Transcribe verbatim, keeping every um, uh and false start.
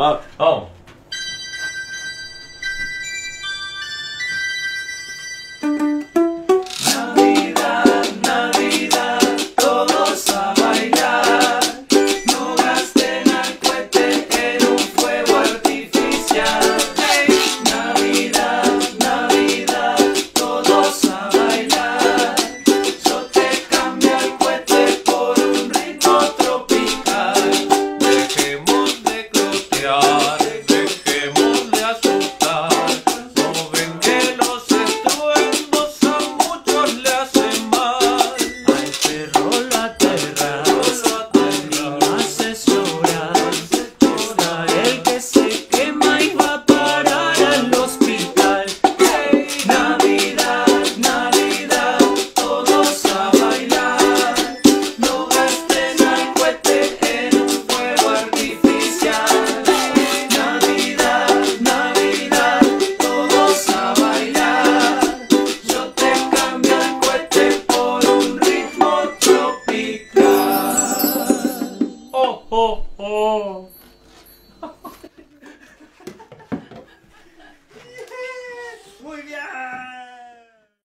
Ah, vamos. Navidad, Navidad, todos a bailar. No gasten al cohete en un fuego artificial. Hey, Navidad, Navidad, todos a bailar. Yo te cambio el cohete por un ritmo tropical. Dejemos de clotear.